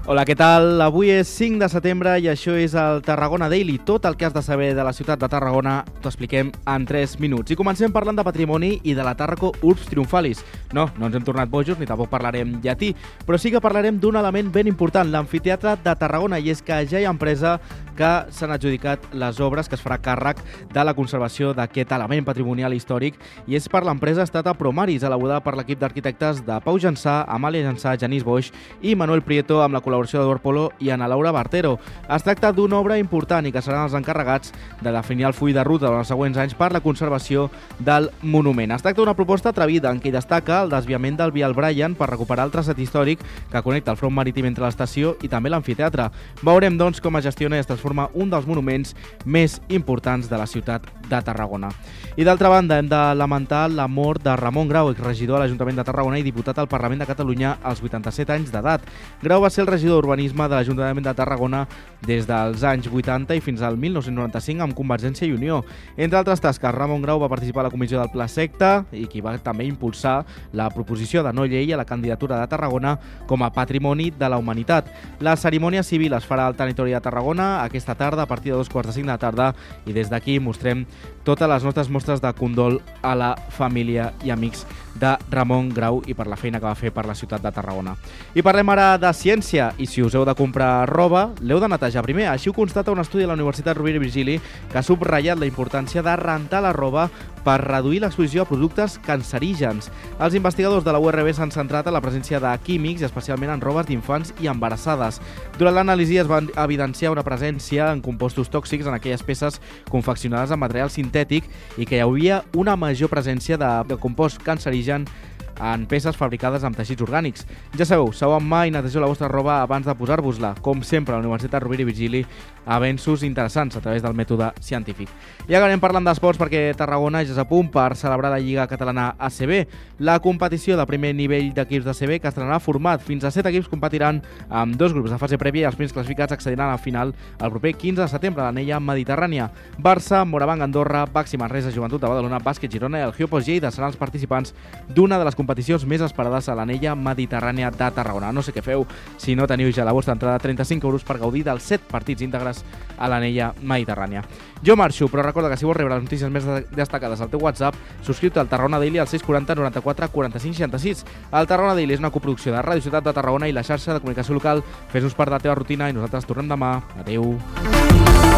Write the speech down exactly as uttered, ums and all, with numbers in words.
Hola, què tal? Avui és cinc de setembre i això és el Tarragona Daily. Tot el que has de saber de la ciutat de Tarragona t'ho expliquem en tres minuts. I comencem parlant de patrimoni i de la Tàrraco Urbs Triomfalis. No, no ens hem tornat bojos ni tampoc parlarem llatí, però sí que parlarem d'un element ben important, l'amfiteatre de Tarragona, i és que ja hi ha empresa que s'han adjudicat les obres que es farà càrrec de la conservació d'aquest element patrimonial històric, i és per l'empresa Stata Promaris, elaborada per l'equip d'arquitectes de Pau Jansà, Amàlia Jansà, Genís Boix i Manuel Prieto, amb la col·laboració d'Eduard Polo i Ana Laura Bartero. Es tracta d'una obra important i que seran els encarregats de definir el full de ruta durant els següents anys per la conservació del monument. Es tracta d'una proposta atrevida en què hi destaca el desviament del vial Brian per recuperar el traçat històric que connecta el front marítim entre l'estació i també l'amfiteatre. Veurem, doncs, com es gestiona i es transforma un dels monuments més importants de la ciutat de Tarragona. I d'altra banda, hem de lamentar la mort de Ramon Grau, exregidor a l'Ajuntament de Tarragona i diputat al Parlament de Catalunya als vuitanta-set anys d'edat. Grau va ser el regidor d'Urbanisme de l'Ajuntament de Tarragona des dels anys vuitanta i fins al mil nou-cents noranta-cinc amb Convergència i Unió. Entre altres tasques, Ramon Grau va participar a la comissió del Pla Secta i qui va també impulsar la proposició de no llei a la candidatura de Tarragona com a Patrimoni de la Humanitat. La cerimònia civil es farà al territori de Tarragona aquesta tarda a partir de dos quarts de cinc de la tarda i des d'aquí mostrem totes les nostres mostres de condol a la família i amics de Ramon Grau i per la feina que va fer per la ciutat de Tarragona. I parlem ara de ciència, i si us heu de comprar roba, l'heu de netejar primer. Així ho constata un estudi de la Universitat Rovira i Virgili que ha subratllat la importància de rentar la roba per reduir l'exposició a productes cancerígens. Els investigadors de la U R B s'han centrat en la presència de químics, especialment en robes d'infants i embarassades. Durant l'anàlisi es va evidenciar una presència en compostos tòxics en aquelles peces confeccionades amb material sintètic i que hi havia una major presència de, de compost cancerigen en peces fabricades amb teixits orgànics. Ja sabeu, sabeu mai netegeu la vostra roba abans de posar-vos-la. Com sempre, a la Universitat Rovira i Virgili, avenços interessants a través del mètode científic. I acabarem parlant d'esports perquè Tarragona ja és a punt per celebrar la Lliga Catalana A C B, la competició de primer nivell d'equips d'A C B que estrenarà format. Fins a set equips competiran amb dos grups de fase prèvia i els primers classificats accediran al final el proper quinze de setembre a l'anella mediterrània. Barça, Morabanc, Andorra, Baxi Manresa, Joventut de Badalona, Bàsquet Girona i el Giopos Lleida seran els participants d'una de les competicions més esperades a l'anella mediterrània de Tarragona. No sé què feu si no teniu ja la vostra entrada, trenta-cinc euros per gaudir dels set partits íntegres a l'anella mediterrània. Jo marxo, però recorda que si vols rebre les notícies més destacades al teu WhatsApp, subscriu-te al Tarragona Daily al sis quaranta noranta-quatre quaranta-cinc seixanta-sis. El Tarragona Daily és una coproducció de Ràdio Ciutat de Tarragona i la xarxa de comunicació local. Fes-nos part de la teva rutina i nosaltres tornem demà. Adéu.